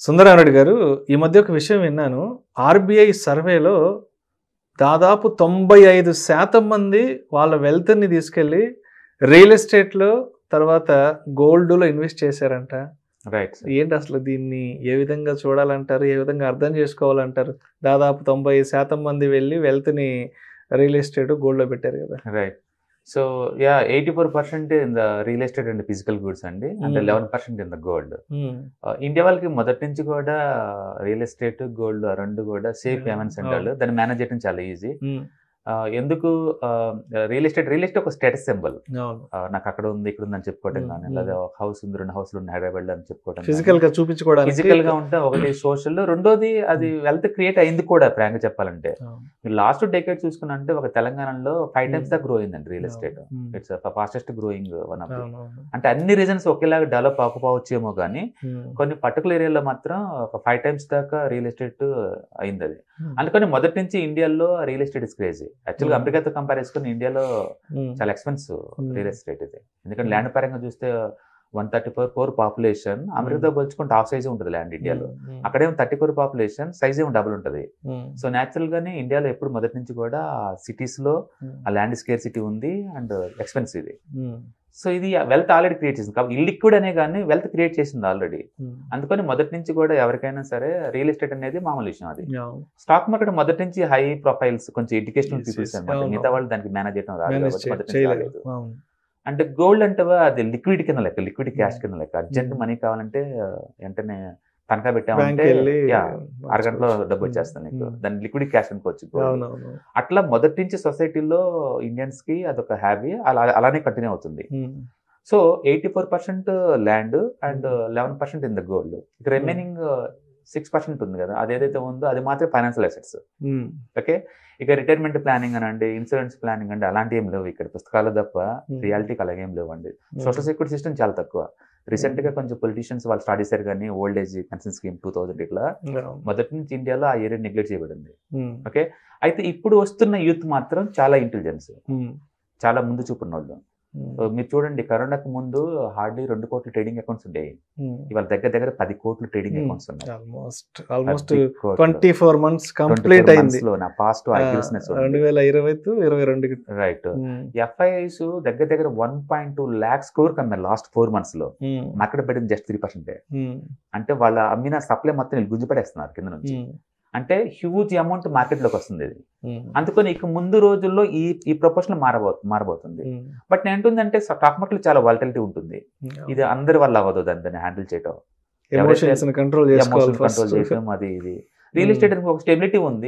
సుందరా రెడ్డి గారు, ఈ మధ్య ఒక విషయం విన్నాను. ఆర్బీఐ సర్వేలో దాదాపు 95% మంది వాళ్ళ వెల్త్‌ని తీసుకెళ్ళి రియల్ ఎస్టేట్‌లో, తర్వాత గోల్డ్‌లో ఇన్వెస్ట్ చేశారంట. రైట్. ఏంటి అసలు దీన్ని ఏ విధంగా చూడాలంటారు? ఏ విధంగా అర్థం చేసుకోవాలంటారు? దాదాపు 90% మంది వెళ్ళి వెల్త్‌ని రియల్ ఎస్టేట్, గోల్డ్‌లో పెట్టారు కదా! Right. So yeah! 84% in the real estate and physical goods అండి. And 11% in the gold. India వాళ్ళకి మొదటి నుంచి కూడా రియల్ ఎస్టేట్, గోల్డ్ 2 కూడా సేఫ్ పేమెంట్స్ అంటారు. దాన్ని మేనేజ్ చేయడం చాలా ఈజీ. ఎందుకు రియల్ ఎస్టేట్ ఒక స్టేటస్ సింబల్. నాకు అక్కడ ఉంది, ఇక్కడ ఉంది అని చెప్పుకోవటం కానీ, లేదా హౌస్ ఉంది, 2 హౌస్లు ఉన్నాయి హైదరాబాద్ అని చెప్పుకోవటం, ఫిజికల్ గా చూపించుకోవడానికి, ఫిజికల్ గా ఉంటే ఒకటి సోషల్, రెండోది అది వెల్త్ క్రియేట్ అయింది కూడా. ఫ్రాంక్ చెప్పాలంటే మీరు లాస్ట్ డెకేడ్ చూసుకున్నంటే ఒక తెలంగాణలో 5 times దాకా గ్రో అయిందండి real estate. It's fastest growing one of the. అంటే అన్ని రీజన్స్ ఒకేలాగా డెవలప్ అవ్వకపోవచ్చేమో కానీ కొన్ని పర్టికులర్ ఏరియాలో మాత్రం ఒక 5 times దాకా రియల్ ఎస్టేట్ అయింది అది. అందుకని మొదటి నుంచి ఇండియాలో రియల్ ఎస్టేట్ ఇస్ క్రేజీ. యాక్చువల్గా అమెరికాతో కంపేర్ చేసుకుని ఇండియాలో చాలా ఎక్స్పెన్సివ్ రియల్ ఎస్టేట్ ఇది. ఎందుకంటే ల్యాండ్ పరంగా చూస్తే 134 crore పాపులేషన్, అమెరికాతో పోల్చుకుంటే హాఫ్ సైజే ఉంటుంది ల్యాండ్ ఇండియాలో. అక్కడేమో 30 crore పాపులేషన్, సైజ్ ఏమో డబుల్ ఉంటుంది. సో న్యాచురల్ గానే ఇండియాలో ఎప్పుడు మొదటి నుంచి కూడా సిటీస్ లో ఆ ల్యాండ్ స్కేర్ సిటీ ఉంది అండ్ ఎక్స్పెన్సివ్ ఇది. సో ఇది వెల్త్ ఆల్రెడీ క్రియేట్ చేసింది కాబట్టి ఇల్లిక్విడ్ అనే కానీ వెల్త్ క్రియేట్ చేసింది ఆల్రెడీ. అందుకని మొదటి నుంచి కూడా ఎవరికైనా సరే రియల్ ఎస్టేట్ అనేది మామూలు విషయం. అది స్టాక్ మార్కెట్ మొదటి నుంచి హై ప్రొఫైల్స్, కొంచెం ఎడ్యుకేషనల్ పీపుల్స్ అనమాట. మిగతా వాళ్ళు దానికి మేనేజ్ చేయడం రాలేదు. అంటే గోల్డ్ అంటే అది లిక్విడ్ కింద లెక్క, లిక్విడ్ క్యాష్ కింద లెక్క. అర్జెంట్ మనీ కావాలంటే వెంటనే తనఖా పెట్టామంటే అరగంటలో డబ్బు వచ్చేస్తాను నీకు, దాన్ని లిక్విడ్ క్యాష్ అనుకోవచ్చు. అట్లా మొదటి నుంచి సొసైటీలో ఇండియన్స్ కి అదొక హ్యాబీ, అలానే కంటిన్యూ అవుతుంది. So 84% land and 11% in the gold. ఇక రిమైనింగ్ 6% ఉంది కదా, అదేదైతే ఉందో అది మాత్రం ఫైనాన్షియల్ అసెట్స్. ఓకే, ఇక రిటైర్మెంట్ ప్లానింగ్ అనండి, ఇన్సూరెన్స్ ప్లానింగ్ అంటే అలాంటి ఏం లేవు ఇక్కడ. పుస్తకాలు తప్ప రియాలిటీకి అలాగేం లేవండి. సోషల్ సెక్యూరిటీ సిస్టమ్ చాలా తక్కువ. రీసెంట్ గా కొంచెం పొలిటీషియన్స్ వాళ్ళు స్టార్ట్ చేశారు కానీ ఓల్డ్ ఏజ్ పెన్షన్ స్కీమ్ 2000 ఇట్లా మొదటి నుంచి ఇండియాలో ఆ ఏరియా నెగ్లెక్ట్ చేయబడింది. ఓకే, అయితే ఇప్పుడు వస్తున్న యూత్ మాత్రం చాలా ఇంటెలిజెన్స్, చాలా ముందు చూపున్న వాళ్ళు. మీరు చూడండి, కరోనాకు ముందు హార్డ్లీ 2 కోట్ల ట్రేడింగ్ అకౌంట్స్ ఉండేవి. ఇవాళ దగ్గర 10 కోట్ల ట్రేడింగ్ అకౌంట్స్ ఉన్నాయి. ఆల్మోస్ట్ 24 months కంప్లీట్ అయింది. Past 2020-22 right. ఎఫ్ఐఐస్ దగ్గర 1.2 lakhs crore కమ్మారు లాస్ట్ 4 months లో. మార్కెట్ పడింది జస్ట్ 3%. అంటే వాళ్ళ అమ్మిన సప్లై మొత్తం గుంజుపడేస్తున్నారు కింద నుంచి. అంటే హ్యూజ్ అమౌంట్ మార్కెట్ లోకి వస్తుంది ఇది. అందుకని ఇక ముందు రోజుల్లో ఈ ప్రొపోర్షన్ మారబోతుంది. బట్ నేను అంటుందంటే స్టాక్ మార్కెట్ చాలా వాలటిలిటీ ఉంటుంది. ఇది అందరి వల్ల అవ్వదు దాన్ని హ్యాండిల్ చేయడం, కంట్రోల్ చేయడం. అది ఇది రియల్ ఎస్టేట్ ఒక స్టెబిలిటీ ఉంది,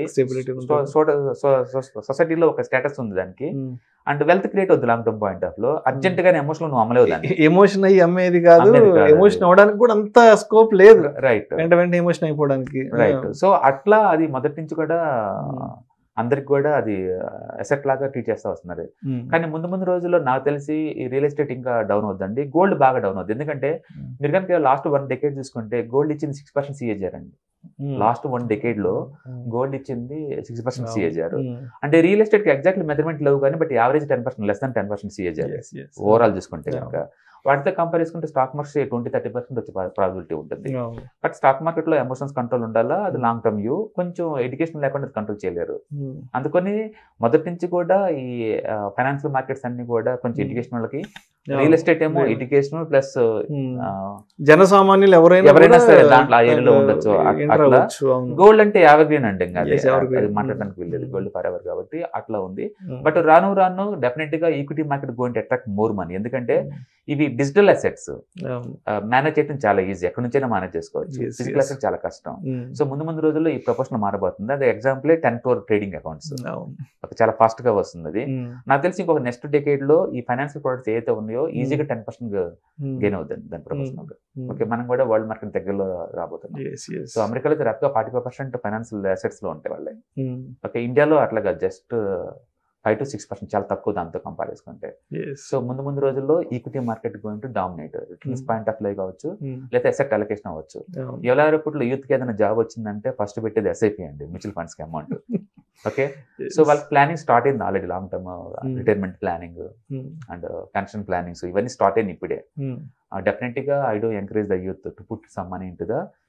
సొసైటీలో ఒక స్టేటస్ ఉంది దానికి. అండ్ వెల్త్ క్రియేట్ అవుతుంది లాంగ్ టర్మ్ పాయింట్ ఆఫ్ లో. అర్జెంట్ గా ఎమోషన్ నువ్వు అమ్మలేవు దాన్ని. ఎమోషన్ అయ్యి అమ్మేది కాదు, ఎమోషన్ అవడానికి కూడా అంత స్కోప్ లేదు. రైట్, వెంటనే ఎమోషన్ అయిపోవడానికి. రైట్. సో అట్లా అది మొదటి నుంచి కూడా అందరికి కూడా అది అసెట్ లాగా ట్రీట్ చేస్తూ వస్తున్నారు. కానీ ముందు రోజుల్లో నాకు తెలిసి ఈ రియల్ ఎస్టేట్ ఇంకా డౌన్ అవుతుందండి. గోల్డ్ బాగా డౌన్ అవుతుంది. ఎందుకంటే మీరు కనుక లాస్ట్ 1 decade చూసుకుంటే గోల్డ్ ఇచ్చింది 6% సిఏజీఆర్ అండి. లాస్ట్ 1 decade లో గోల్డ్ ఇచ్చింది 6% సిఏజీఆర్. అంటే రియల్ ఎస్టేట్ కి ఎగ్జాక్ట్లీ మెజర్మెంట్ లేవు కానీ but average 10%, less than 10% CAGR overall చూసుకుంటే కనుక. వాటితో కంపేర్ చేసుకుంటే స్టాక్ మార్కెట్ 20-30% వచ్చే ప్రాబిలిటీ ఉంటుంది. బట్ స్టాక్ మార్కెట్ లో ఎమోషన్స్ కంట్రోల్ ఉండాలా, అది లాంగ్ టర్మ్ వ్యూ. కొంచెం ఎడ్యుకేషన్ లేకుండా కంట్రోల్ చేయలేరు. అందుకని మొదటి నుంచి కూడా ఈ ఫైనాన్షియల్ మార్కెట్స్ అన్ని కూడా కొంచెం ఎడ్యుకేషన్ వాళ్ళకి, రియల్ ఎస్టేట్ ఏమో ఎడ్యుకేషనల్ ప్లస్ జనసామాన్యులు ఎవరైనా సరే దాంట్లో ఆ ఏరియాలో ఉండొచ్చు. అట్లా గోల్డ్ అంటే ఎవర్ గ్రీన్ అండి, ఇంకా అది మాట్లాడడానికి వెళ్ళేది. గోల్డ్ ఫర్ ఎవర్ కాబట్టి అట్లా ఉంది. బట్ రాను డెఫినెట్ గా equity market going to attract more money. ఎందుకంటే ఇవి డిజిటల్ అసెట్స్, మేనేజ్ చేయడం చాలా ఈజీ, ఎక్కడి నుంచైనా మేనేజ్ చేసుకోవచ్చు. ఫిజికల్ అసెట్ చాలా కష్టం. సో ముందు రోజుల్లో ఈ ప్రపోర్షన్ మారబోతుంది. అది ఎగ్జాంపుల్ 10 crore ట్రేడింగ్ అకౌంట్స్ చాలా ఫాస్ట్ గా వస్తుంది. అది నాకు తెలిసి ఇంకొక నెక్స్ట్ డెకేడ్ లో ఈ ఫైనాన్షియల్ ప్రొడక్ట్స్ ఏదైతే ఉన్నాయో ఈజీగా 10% గెయిన్ అవుతుంది దాని ప్రపోర్షన్. ఓకే, మనం కూడా వరల్డ్ మార్కెట్ దగ్గరలో రాబోతున్నాం. సో అమెరికాలో అయితే రఫ్గా 45% ఫైనాన్షియల్ అసెట్స్ లో ఉంటాయి వాళ్ళే. ఓకే, ఇండియాలో అట్లాగా జస్ట్ 5-6% చాలా తక్కువ దాంతో కంపేర్ చేసుకుంటే. సో ముందు రోజుల్లో equity market going to dominate, returns point of view కావచ్చు, లేదా అసెట్ అలొకేషన్ అవ్వచ్చు. ఎవరెప్పుడు యూత్ కి ఏదైనా జాబ్ వచ్చిందంటే ఫస్ట్ పెట్టేది ఎస్ఐపి అండి, మ్యూచువల్ ఫండ్స్ కి అమౌంట్. ఓకే, సో వాళ్ళకి ప్లానింగ్ స్టార్ట్ అయింది already. Long term retirement planning and pension plannings ఇవన్నీ స్టార్ట్ అయింది ఇప్పుడే. డెఫినెట్గా I do encourage the youth to put some money in to the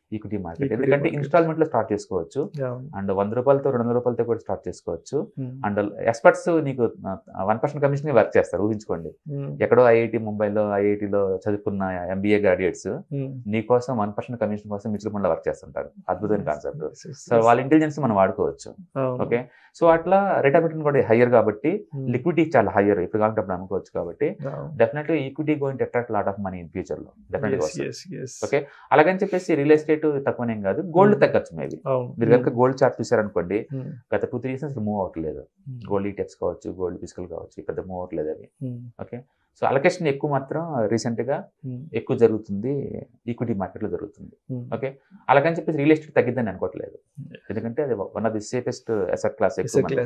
equity market. ఎందుకంటే installment లో start చేసుకోవచ్చు అండ్ 100 రూపాయలతో 200 రూపాయలతో కూడా స్టార్ట్ చేసుకోవచ్చు. అండ్ ఎక్స్పర్ట్స్ నీకు 1% కమిషన్ వర్క్ చేస్తారు. ఊహించుకోండి, ఎక్కడో ఐఐటి ముంబైలో ఐఐటిలో చదువుకున్న ఎంబీఏ గ్రాడ్యుయేట్స్ నీకోసం 1% కమిషన్ కోసం మ్యూచువల్ ఫండ్ లో వర్క్ చేస్తుంటారు. అద్భుతమైన కాన్సెప్ట్. సో వాళ్ళ ఇంటెలిజెన్స్ మనం వాడుకోవచ్చు. ఓకే, సో అట్లా రేట్ ఆఫ్ రిటర్న్ కూడా హయ్యర్ కాబట్టి లిక్విడిటీ చాలా హయ్యర్, ఇప్పుడు కావాలంటే అప్పుడు అమ్ముకోవచ్చు. కాబట్టి definitely equity going to attract lot of money in future లో డెఫినెట్లీ. ఓకే, అలాగని చెప్పేసి రియల్ ఎస్టేట్ తక్కువనేం కాదు, గోల్డ్ తగ్గచ్చు. మేబీ మీరు కనుక గోల్డ్ చార్ట్ చూసారనుకోండి, గత 2-3 ఇయర్స్ అసలు మూవ్ అవ్వట్లేదు. గోల్డ్ ఈటెఫ్స్ కావచ్చు, గోల్డ్ ఫిజికల్ కావచ్చు, పెద్ద మూవ్ అవ్వట్లేదు అవి. ఓకే, సో అలొకేషన్ ఎక్కువ మాత్రం రీసెంట్ గా ఎక్కువ జరుగుతుంది, ఈక్విటీ మార్కెట్ లో జరుగుతుంది. ఓకే, అలాగని చెప్పేసి రియల్ ఎస్టేట్ తగ్గిద్దని అనుకోవట్లేదు, ఎందుకంటే అది one of the safest asset class.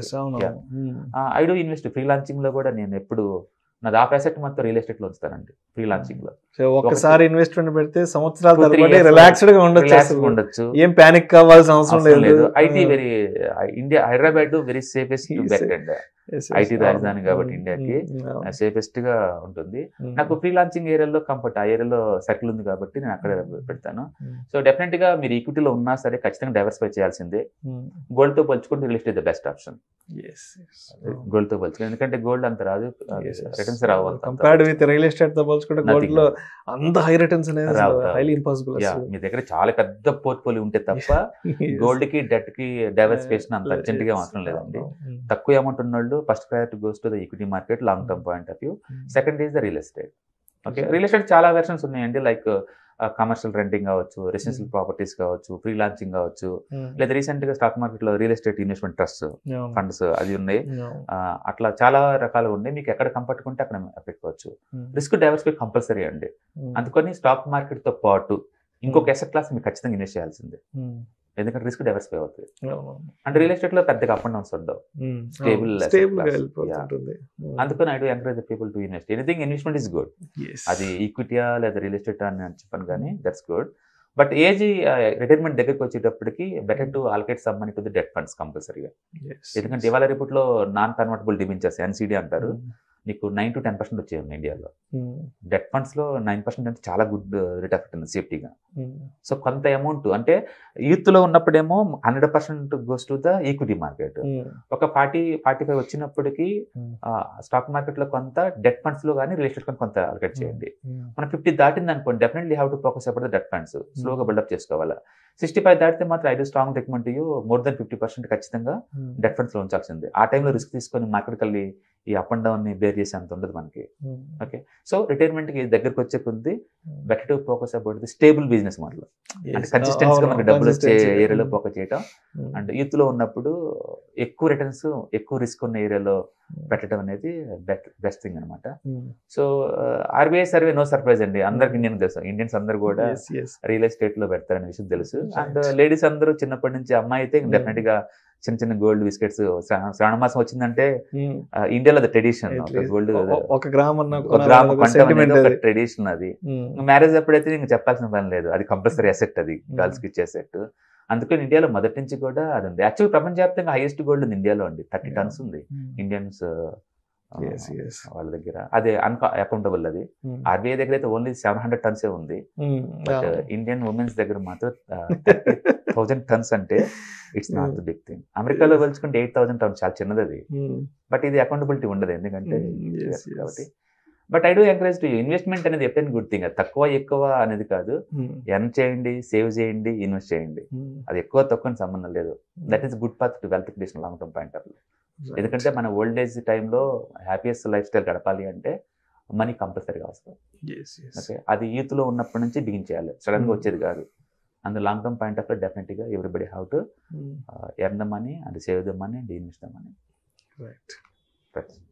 I do invest free launching లో కూడా. నేను ఎప్పుడు నాది ఆ అసెట్ మొత్తం రియల్ ఎస్టేట్ లో ఉంచుతానండి ఫ్రీ లాంచింగ్ లో. ఒకసారి ఇన్వెస్ట్మెంట్ పెడితే సంవత్సరాల తరబడి రిలాక్స్డ్ గా ఉండొచ్చు, ఏం పానిక్ కావాల్సిన అవసరం లేదు. IT very India Hyderabad very safest bet and IT రాజధాని కాబట్టి ఇండియాకి సేఫెస్ట్ గా ఉంటుంది. నాకు ఫ్రీ లాంచింగ్ ఏరియాలో కంఫర్ట్, ఆ ఏరియాలో సర్కిల్ ఉంది కాబట్టి నేను అక్కడే పెడతాను. సో డెఫినెట్ గా మీరు ఈక్విటీలో ఉన్నా సరే ఖచ్చితంగా డైవర్సిఫై చేయాల్సిందే. గోల్డ్ తో పోల్చుకుంటే real estate the best option. Gold తో పోల్చుకుంటే, ఎందుకంటే గోల్డ్ అంత రాదు, రిటర్న్స్ రావు. కంపేర్డ్ విత్ రియల్ ఎస్టేట్ తో పోల్చుకుంటే గోల్డ్ లో అంత హై రిటర్న్స్ అనేది హైలీ ఇంపాసిబుల్. మీ దగ్గర చాలా పెద్ద పోర్ట్ఫోలియో ఉంటే తప్ప గోల్డ్ కి డెట్ కి డైవర్సిఫికేషన్ అంత అర్జెంట్ గా అవసరం లేదండి. తక్కువ అమౌంట్ ఉన్న వాళ్ళు first priority goes to the equity market long term point of view. Second is the real estate. Okay, real estate చాలా వెర్షన్స్ ఉన్నాయండి, లైక్ కమర్షియల్ రెంటింగ్ కావచ్చు, రెసిడెన్షియల్ ప్రాపర్టీస్ కావచ్చు, ఫ్రీ లాంచింగ్ కావచ్చు, లేదా రీసెంట్ గా స్టాక్ మార్కెట్ లో real estate investment trust funds అది ఉన్నాయి. అట్లా చాలా రకాలు ఉన్నాయి. మీకు ఎక్కడ కంఫర్ట్ ఉంటే అక్కడ పెట్టుకోవచ్చు. రిస్క్ డైవర్సిఫై కంపల్సరీ అండి. అందుకని స్టాక్ మార్కెట్ తో పాటు ఇంకొక అసెట్ క్లాస్ మీకు ఖచ్చితంగా ఇన్వెస్ట్ చేయాల్సిందే, ఎందుకంటే రిస్క్ డైవర్సిఫై అవుతుంది. అంటే రియల్ ఎస్టేట్ లో పెద్దగా అప్ అండ్ డౌన్స్ ఉండవు, స్టేబుల్. అందుకని I do encourage the people to invest. Anything investment is good. అది ఈక్విటీయా లేదా రియల్ ఎస్టేట్ అని చెప్పాను కానీ that's good. But age retirement దగ్గరికి వచ్చేటప్పటికి better to allocate some money to the debt funds కంపల్సరీగా. ఎందుకంటే ఇవాళ రేపట్లో నాన్ కన్వర్టబుల్ డిబెంచర్స్ ఎన్సీడీ అంటారు, నీకు 9 to 10% వచ్చేయండి ఇండియాలో. డెట్ ఫండ్స్ లో 9% అంటే చాలా గుడ్ రేట్ ఆఫ్ రిటర్న్ సేఫ్టీగా. సో కొంత అమౌంట్ అంటే యూత్ లో ఉన్నప్పుడేమో 100% goes to the equity market. ఒక 40-45 వచ్చినప్పటికీ స్టాక్ మార్కెట్ లో కొంత, డెట్ ఫండ్స్ లో కానీ రియల్ ఎస్టేట్ కొంత అలకేట్ చేయండి. మనం 50 దాటింది అనుకోండి, definitely have to focus about the debt funds, స్లోగా బిల్డప్ చేసుకోవాలి. 65 దాటితే మాత్రం I do strong recommend you more then 50% ఖచ్చితంగా డెట్ ఫండ్స్ లో ఉంచాల్సిందే. ఆ టైంలో రిస్క్ తీసుకొని మార్కెట్కి వెళ్ళి ఈ అప్ అండ్ డౌన్ ని బేర్ చేసే అంత ఉండదు మనకి. ఓకే, సో రిటైర్మెంట్ కి దగ్గరకు వచ్చే కొద్ది better to focus about the stable business model. అంటే కన్సిస్టెన్సీ గా మనకి డబ్బులు వచ్చే ఏరియాలో ఫోకస్ చేయటం. అండ్ యూత్ లో ఉన్నప్పుడు ఎక్కువ రిటర్న్స్, ఎక్కువ రిస్క్ ఉన్న ఏరియాలో పెట్టడం అనేది బెస్ట్ థింగ్ అనమాట. So RBI survey no surprise అండి, అందరికి ఇండియన్ తెలుసు, ఇండియన్స్ అందరు కూడా రియల్ ఎస్టేట్ లో పెడతారనే విషయం తెలుసు. అండ్ లేడీస్ అందరూ చిన్నప్పటి నుంచి, అమ్మాయి అయితే డెఫినెట్ గా చిన్న చిన్న గోల్డ్ బిస్కెట్స్. శ్రావణ మాసం వచ్చిందంటే ఇండియాలో ట్రెడిషన్, గోల్డ్ ఒక గ్రామ్ ట్రెడిషన్. అది మ్యారేజ్ అప్పుడైతే ఇంకా చెప్పాల్సిన పని లేదు, అది కంపల్సరీ అసెట్, అది గర్ల్స్ కి ఇచ్చే అసెట్. అందుకని ఇండియాలో మొదటి నుంచి కూడా అది ఉంది. యాక్చువల్ ప్రపంచవ్యాప్తంగా హైయెస్ట్ గోల్డ్ ఉంది ఇండియాలో అండి, 30 tons ఉంది ఇండియన్స్ వాళ్ళ దగ్గర. అదే అకౌంటబుల్. అది ఆర్బీఐ దగ్గర అయితే ఓన్లీ 700 tons ఉంది. బట్ ఇండియన్ ఉమెన్స్ దగ్గర మాత్రం 30,000 tons అంటే it's not the big thing. అమెరికాలో పోల్చుకుంటే 8,000 tons చాలా చిన్నది అది. బట్ ఇది అకౌంటబిలిటీ ఉండదు, ఎందుకంటే కాబట్టి. But I do encourage to investment అనేది ఎప్పుడైనా గుడ్ థింగ్. అది తక్కువ ఎక్కువ అనేది కాదు, ఎర్న్ చేయండి, సేవ్ చేయండి, ఇన్వెస్ట్ చేయండి. అది ఎక్కువ తక్కువ సంబంధం లేదు. That is good path to wealth creation long term point of view. ఎందుకంటే మన ఓల్డ్ ఏజ్ టైంలో హ్యాపీయెస్ట్ లైఫ్ స్టైల్ గడపాలి అంటే మనీ కంపల్సరీగా వస్తుంది. ఓకే, అది యూత్ లో ఉన్నప్పటి నుంచి బిగిన్ చేయాలి, సడన్ గా వచ్చేది కాదు. And long term point of view definite గా everybody have to earn the money and save the money and invest the money. Right.